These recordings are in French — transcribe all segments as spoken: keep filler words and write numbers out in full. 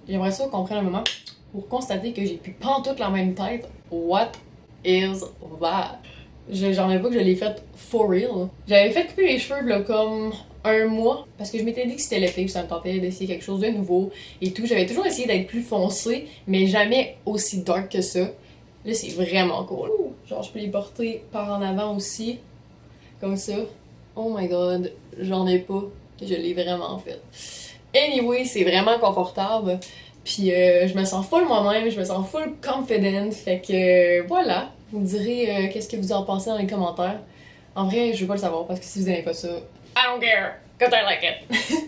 j'aimerais ça qu'on prenne un moment pour constater que j'ai plus pantoute la même tête. What is that? J'en ai pas que je l'ai fait for real. J'avais fait couper les cheveux là comme un mois parce que je m'étais dit que c'était l'été, ça me tentait d'essayer quelque chose de nouveau et tout. J'avais toujours essayé d'être plus foncé, mais jamais aussi dark que ça. Là, c'est vraiment cool. Genre, je peux les porter par en avant aussi, comme ça. Oh my god, j'en ai pas. Je l'ai vraiment fait. Anyway, c'est vraiment confortable. Puis euh, je me sens full moi-même, je me sens full confident. Fait que euh, voilà. Vous me direz euh, qu'est-ce que vous en pensez dans les commentaires. En vrai, je veux pas le savoir parce que si vous aimez pas ça, I don't care, cause I like it.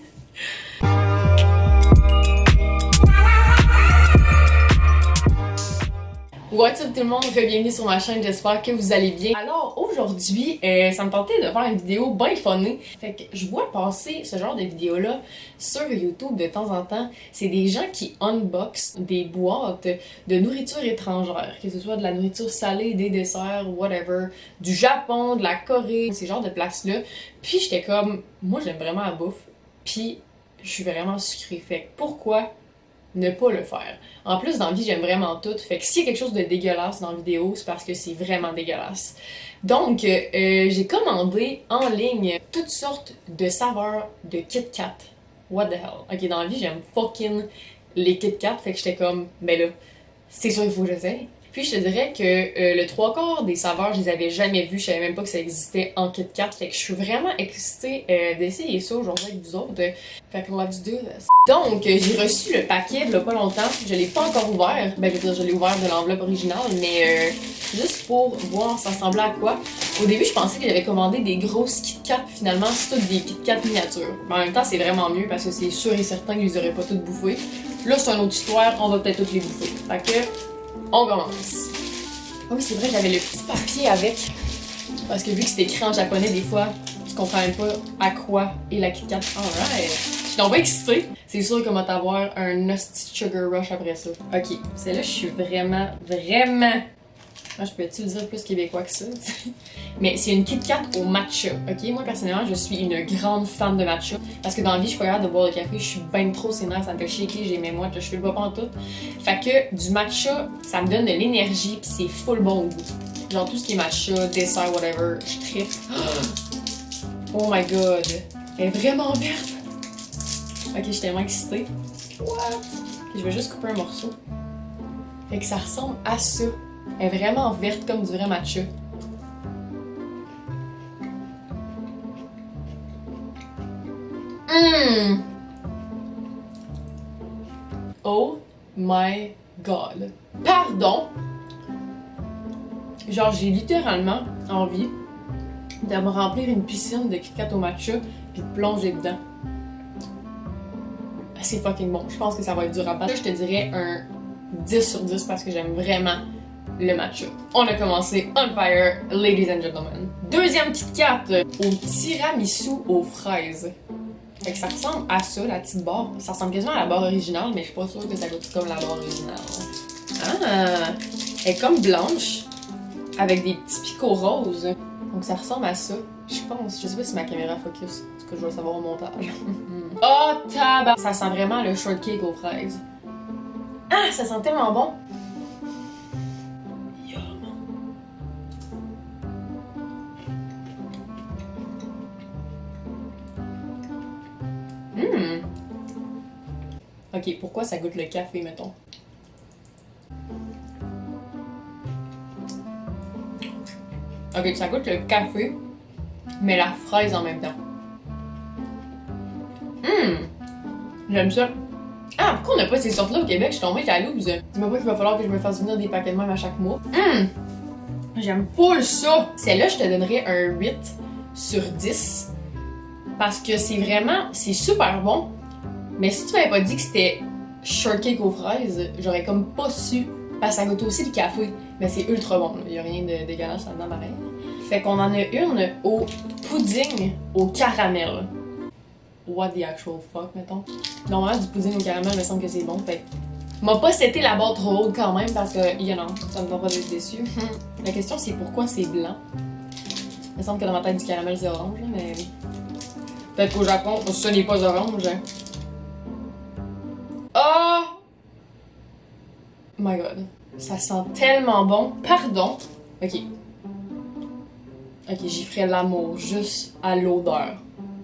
What's up tout le monde, bienvenue sur ma chaîne, j'espère que vous allez bien. Alors aujourd'hui, euh, ça me tentait de faire une vidéo bien funny. Fait que je vois passer ce genre de vidéo-là sur YouTube de temps en temps. C'est des gens qui unboxent des boîtes de nourriture étrangère, que ce soit de la nourriture salée, des desserts, whatever, du Japon, de la Corée, ces genres de places-là. Puis j'étais comme, moi j'aime vraiment la bouffe, puis je suis vraiment sucrée. Fait que pourquoi ne pas le faire? En plus, dans la vie, j'aime vraiment tout. Fait que s'il y a quelque chose de dégueulasse dans la vidéo, c'est parce que c'est vraiment dégueulasse. Donc, euh, j'ai commandé en ligne toutes sortes de saveurs de Kit Kat. What the hell? Ok, dans la vie, j'aime fucking les Kit Kat. Fait que j'étais comme, ben là, c'est sûr, il faut que j'essaye. Puis je te dirais que euh, le trois quarts des saveurs, je les avais jamais vues. Je savais même pas que ça existait en Kit Kat. Fait que je suis vraiment excitée euh, d'essayer ça aujourd'hui avec vous autres. Fait que let's do this. Donc, euh, j'ai reçu le paquet il y a pas longtemps. Je l'ai pas encore ouvert. Ben, je veux dire, je l'ai ouvert de l'enveloppe originale, mais euh, juste pour voir ça ressemblait à quoi. Au début, je pensais que j'avais commandé des grosses Kit Kat. Finalement, c'est toutes des Kit Kat miniatures. Mais en même temps, c'est vraiment mieux parce que c'est sûr et certain que je les aurais pas toutes bouffées. Là, c'est une autre histoire. On va peut-être toutes les bouffer. Fait que on commence. Ah oui, c'est vrai, j'avais le petit papier avec. Parce que vu que c'est écrit en japonais, des fois, tu comprends même pas à quoi est la Kit Kat. Alright. Je suis donc bien excitée. C'est sûr qu'on va t'avoir un nasty sugar rush après ça. Ok, celle-là, je suis vraiment, vraiment... Moi, je peux-tu le dire plus québécois que ça? Mais c'est une Kit Kat au matcha. Ok, moi, personnellement, je suis une grande fan de matcha. Parce que dans la vie, je suis pas capable de boire de café. Je suis ben trop sénère, ça me fait shaker, j'ai mes moites, je fais le pas en tout. Fait que du matcha, ça me donne de l'énergie pis c'est full bon au goût. Genre tout ce qui est matcha, dessert, whatever, je tripe. Oh my god, elle est vraiment verte. Ok, je suis tellement excitée. What? Okay, je vais juste couper un morceau. Fait que ça ressemble à ça. Elle est vraiment verte comme du vrai matcha. Mmh. Oh my god. Pardon. Genre, j'ai littéralement envie de me remplir une piscine de Kit Kat au matcha puis de plonger dedans. C'est fucking bon. Je pense que ça va être dur à battre. Là, je te dirais un dix sur dix parce que j'aime vraiment le matcha. On a commencé on fire, ladies and gentlemen. Deuxième Kit Kat au tiramisu aux fraises. Fait que ça ressemble à ça, la petite barre. Ça ressemble quasiment à la barre originale, mais je suis pas sûre que ça goûte comme la barre originale. Ah! Elle est comme blanche, avec des petits picots roses. Donc ça ressemble à ça. Je pense. Je sais pas si ma caméra focus. En tout cas, je vais le savoir au montage. Oh, tabac! Ça sent vraiment le shortcake aux fraises. Ah! Ça sent tellement bon! Mmh. Ok, pourquoi ça goûte le café, mettons? Ok, ça goûte le café, mais la fraise en même temps. Hum! J'aime ça. Ah, pourquoi on n'a pas ces sortes-là au Québec? Je suis tombée jalouse. Dis-moi pas qu'il va falloir que je me fasse venir des paquets de même à chaque mois. Hum! J'aime full ça! Celle-là, je te donnerais un huit sur dix. Parce que c'est vraiment, c'est super bon. Mais si tu m'avais pas dit que c'était shortcake aux fraises, j'aurais comme pas su. Parce que ça goûte aussi le café. Mais c'est ultra bon. Il y a rien de dégueulasse là-dedans pareil. Fait qu'on en a une au pudding au caramel. What the actual fuck, mettons. Normalement, du pudding au caramel, il me semble que c'est bon. Fait m'a pas seté la barre trop haute quand même parce que, you know, ça me donne pas d'être déçu. La question, c'est pourquoi c'est blanc. Il me semble que dans ma tête, du caramel, c'est orange, mais... Peut-être qu'au Japon, ce n'est pas orange. Oh my god. Ça sent tellement bon. Pardon. Ok. Ok, j'y ferais l'amour juste à l'odeur.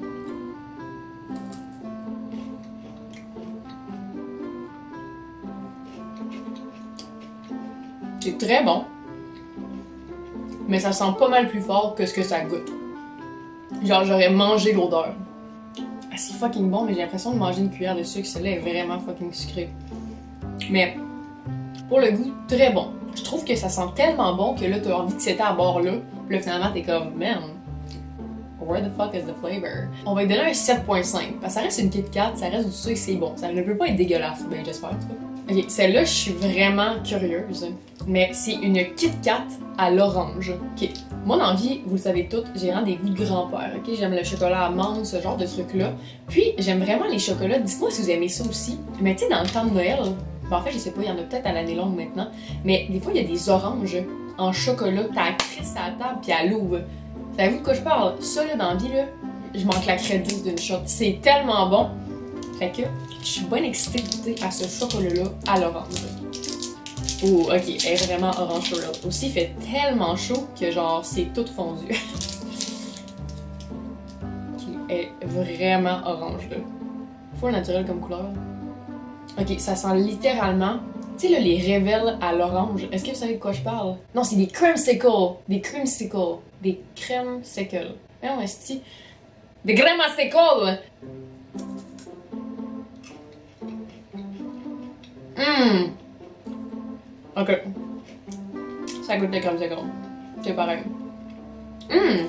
C'est très bon. Mais ça sent pas mal plus fort que ce que ça goûte. Genre, j'aurais mangé l'odeur. Ah, c'est fucking bon, mais j'ai l'impression de manger une cuillère de sucre. Celle-là est vraiment fucking sucrée. Mais, pour le goût, très bon. Je trouve que ça sent tellement bon que là, t'as envie de s'éteindre à bord là. Puis là, finalement, t'es comme, man, where the fuck is the flavor? On va lui donner un sept point cinq. Parce que ça reste une Kit Kat, ça reste du sucre, c'est bon. Ça ne peut pas être dégueulasse. Ben, j'espère, tu vois. Ok, celle-là, je suis vraiment curieuse. Mais c'est une Kit Kat à l'orange. Ok, moi dans la vie, vous le savez toutes, j'ai vraiment des goûts de grand-père. Ok, j'aime le chocolat amande, ce genre de truc-là. Puis j'aime vraiment les chocolats. Dites-moi si vous aimez ça aussi. Mais tu sais, dans le temps de Noël, ben, en fait, je sais pas, il y en a peut-être à l'année longue maintenant. Mais des fois, il y a des oranges en chocolat. T'as la crisse à la table, puis elle l'ouvre. Savez-vous de quoi je parle? Ça, là, dans la vie, là, je m'en claquerais dix d'une shot. C'est tellement bon. Fait que je suis bien excitée de goûter à ce chocolat-là à l'orange. Oh, ok, elle est vraiment orange chocolat. Aussi, il fait tellement chaud que genre, c'est tout fondu. Ok, elle est vraiment orange, là. Full naturel comme couleur. Ok, ça sent littéralement... Tu sais, là, les révèles à l'orange. Est-ce que vous savez de quoi je parle? Non, c'est des creamsicles. Des creamsicles. Des creamsicles. Non, est-ce que... Des creamsicles! Hum! Ok. Ça goûte le creamsicle. C'est pareil. Hum!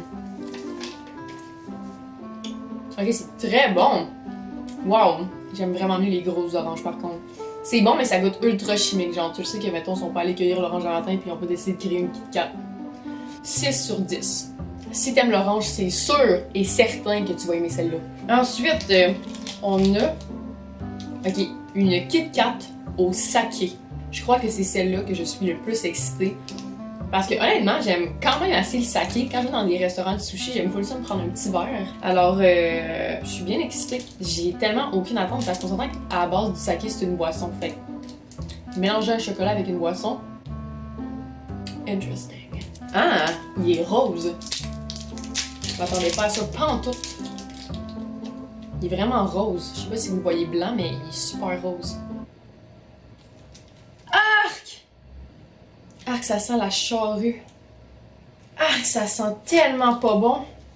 Ok, c'est très bon. Wow! J'aime vraiment mieux les grosses oranges par contre. C'est bon, mais ça goûte ultra chimique. Genre, tu le sais que, mettons, ils sont pas allés cueillir l'orange à matin puis on peut décider de créer une Kit Kat. six sur dix. Si t'aimes l'orange, c'est sûr et certain que tu vas aimer celle-là. Ensuite, euh, on a... Ok, une Kit Kat au saké. Je crois que c'est celle-là que je suis le plus excitée. Parce que honnêtement, j'aime quand même assez le saké. Quand je vais dans des restaurants de sushi, j'aime full ça me prendre un petit verre. Alors, euh, je suis bien excitée. J'ai tellement aucune attente parce qu'on s'entend qu'à la base du saké, c'est une boisson. Fait mélanger un chocolat avec une boisson. Interesting. Ah, il est rose. Je m'attendais pas à ça, pas en tout. Il est vraiment rose. Je sais pas si vous le voyez blanc, mais il est super rose. Ah, que ça sent la charrue. Ah, que ça sent tellement pas bon.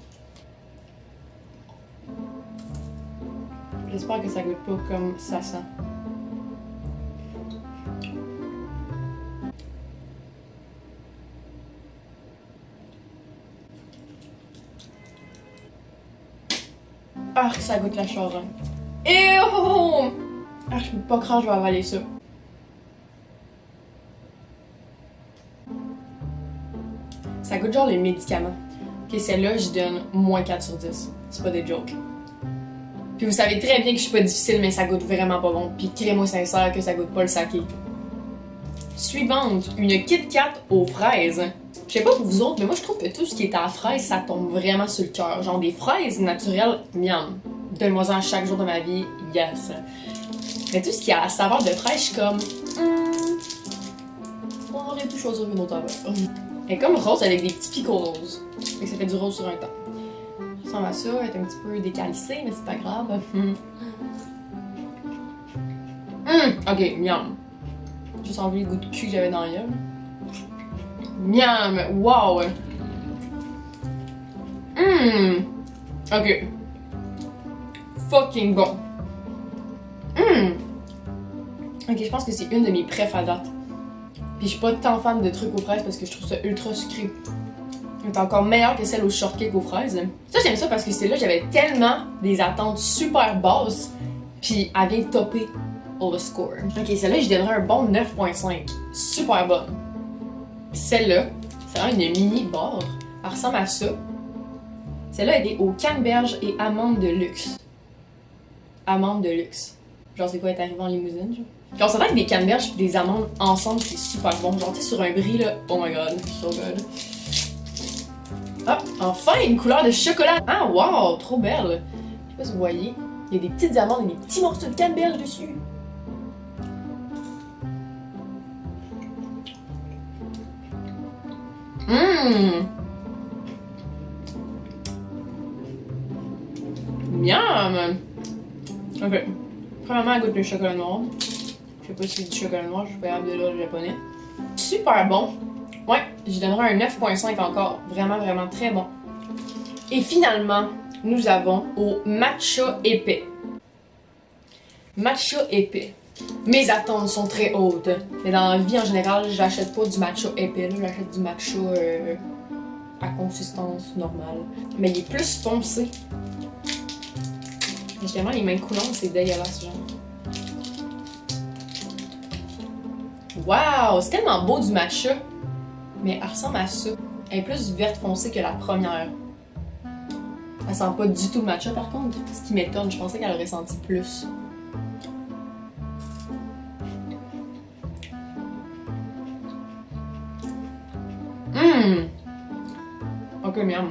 J'espère que ça goûte pas comme ça sent. Ah, que ça goûte la charrue. Et oh! Ah, je peux pas croire que je vais avaler ça. Ça goûte genre les médicaments. Ok, celle-là, je donne moins quatre sur dix. C'est pas des jokes. Puis vous savez très bien que je suis pas difficile, mais ça goûte vraiment pas bon. Puis créez-moi sincère que ça goûte pas le saké. Suivante, une Kit Kat aux fraises. Je sais pas pour vous autres, mais moi je trouve que tout ce qui est à la fraise, ça tombe vraiment sur le cœur. Genre des fraises naturelles, miam. Donne-moi-en chaque jour de ma vie, yes. Mais tout ce qui a la saveur de fraise, je suis comme... Hmm, on aurait pu choisir une autre saveur. Elle est comme rose avec des petits picots roses. Fait que ça fait du rose sur un temps. Ça ressemble à ça, elle est un petit peu décalissée, mais c'est pas grave. Hum, hum, ok, miam. J'ai juste envie le goût de cul que j'avais dans l'œil. Miam, wow. Hum, ok. Fucking bon. Hum. Ok, je pense que c'est une de mes préf à date. Puis je suis pas tant fan de trucs aux fraises parce que je trouve ça ultra sucré. C'est encore meilleur que celle au shortcake aux fraises. Ça, j'aime ça parce que celle-là, j'avais tellement des attentes super basses. Puis elle vient topper all the score. Ok, celle-là, je donnerais un bon neuf point cinq. Super bonne. Celle-là, c'est vraiment une mini barre. Elle ressemble à ça. Celle-là, elle est au canneberge et amande de luxe. Amande de luxe. Genre, c'est quoi être arrivé en limousine, genre? Puis on s'entend que des canneberges et des amandes ensemble, c'est super bon. Genre, tu sais, sur un brie, là, oh my god, so good. Ah, enfin, une couleur de chocolat! Ah, wow, trop belle! Je sais pas si vous voyez, il y a des petites amandes et des petits morceaux de canneberge dessus. Hum! Miam! Ok. Premièrement, elle goûte le chocolat noir. Je sais pas si c'est du chocolat noir, je suis pas capable de lire le japonais. Super bon! Ouais, je donnerai un neuf point cinq encore. Vraiment, vraiment très bon. Et finalement, nous avons au matcha épais. Matcha épais. Mes attentes sont très hautes. Mais dans la vie en général, j'achète pas du matcha épais, j'achète du matcha euh, à consistance normale. Mais il est plus foncé. J'ai tellement les mains coulantes, c'est dégueulasse, genre. Waouh! C'est tellement beau du matcha. Mais elle ressemble à ça. Elle est plus verte foncée que la première. Elle sent pas du tout le matcha par contre. Ce qui m'étonne, je pensais qu'elle aurait senti plus. Hum! Ok, miam.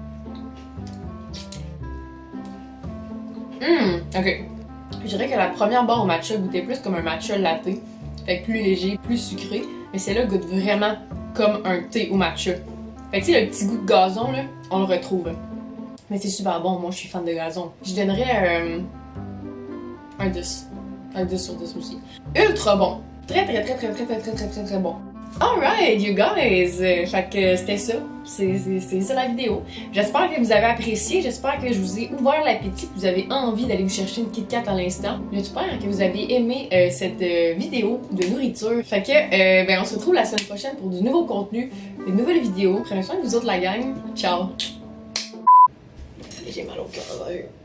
Hum! Ok. Je dirais que la première barre au matcha goûtait plus comme un matcha latte. Fait que plus léger, plus sucré. Mais celle-là goûte vraiment comme un thé au matcha. Fait que tu sais, le petit goût de gazon, là, on le retrouve. Mais c'est super bon, moi je suis fan de gazon. Je donnerais euh, un dix. Un dix sur dix aussi. Ultra bon. Très très très très très très très très très très bon. Alright, you guys! Fait que c'était ça. C'est ça la vidéo. J'espère que vous avez apprécié. J'espère que je vous ai ouvert l'appétit, que vous avez envie d'aller vous chercher une Kit Kat à l'instant. J'espère que vous avez aimé euh, cette euh, vidéo de nourriture. Fait que, euh, ben, on se retrouve la semaine prochaine pour du nouveau contenu, de nouvelles vidéos. Prenez soin de vous autres, la gang. Ciao! J'ai mal au cœur.